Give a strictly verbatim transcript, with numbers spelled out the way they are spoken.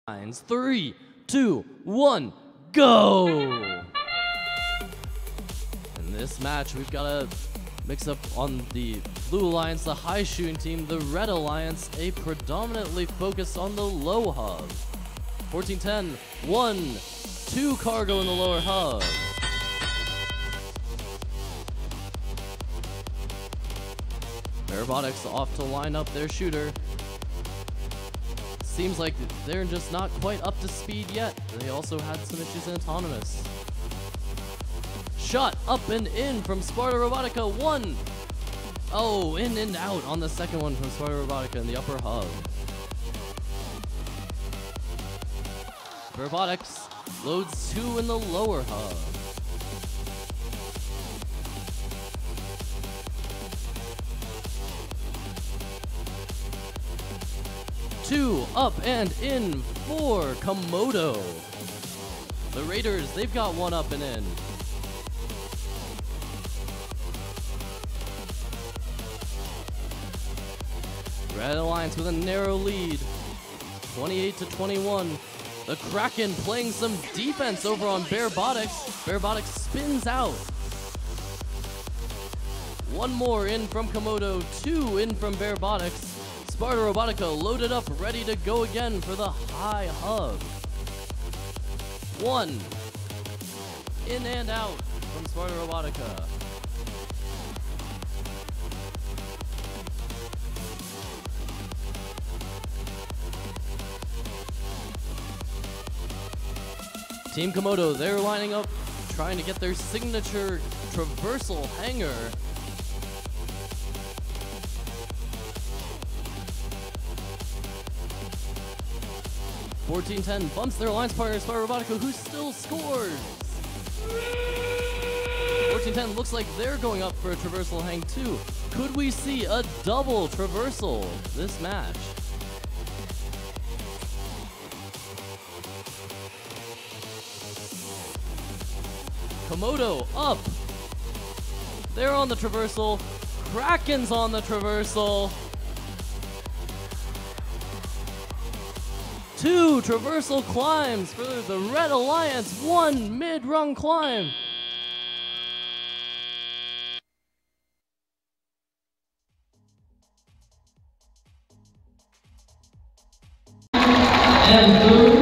lines. Three, two, one, go! In this match, we've got a mix up on the Blue Alliance, the high shooting team, the Red Alliance, a predominantly focus on the low hub. fourteen ten, one, two cargo in the lower hub. Robotics off to line up their shooter. Seems like they're just not quite up to speed yet. They also had some issues in autonomous. Shot up and in from Sparta Robotica. One. Oh, in and out on the second one from Sparta Robotica in the upper hub. Robotics loads two in the lower hub. Two up and in for Komodo. The Raiders, they've got one up and in. Red Alliance with a narrow lead, twenty-eight to twenty-one. The Kraken playing some defense over on Bearbotics. Bearbotics spins out. One more in from Komodo, two in from Bearbotics. Sparta Robotica loaded up, ready to go again for the high hub. One. In and out from Sparta Robotica. Team Komodo, they're lining up, trying to get their signature traversal hanger. fourteen ten bumps their alliance partner, Sparta Robotica, who still scores. fourteen ten looks like they're going up for a traversal hang too. Could we see a double traversal this match? Komodo up. They're on the traversal. Kraken's on the traversal. Two traversal climbs for the Red Alliance. One mid-run climb. And third.